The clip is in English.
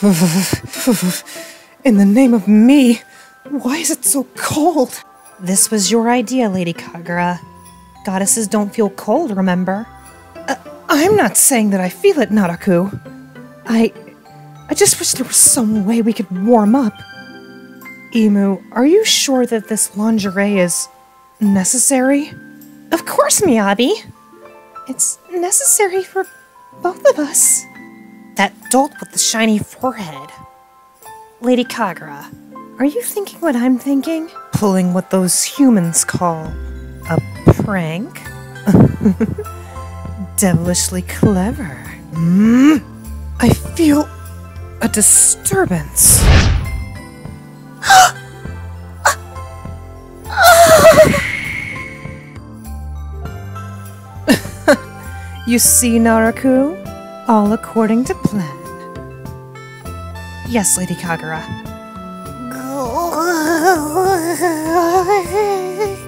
In the name of me, why is it so cold? This was your idea, Lady Kagura. Goddesses don't feel cold, remember? I'm not saying that I feel it, Naraku. I just wish there was some way we could warm up. Imu, are you sure that this lingerie is necessary? Of course, Miyabi. It's necessary for both of us. That dolt with the shiny forehead. Lady Kagura, are you thinking what I'm thinking? Pulling what those humans call a prank? Devilishly clever. I feel a disturbance. You see, Naraku? All according to plan. Yes, Lady Kagura.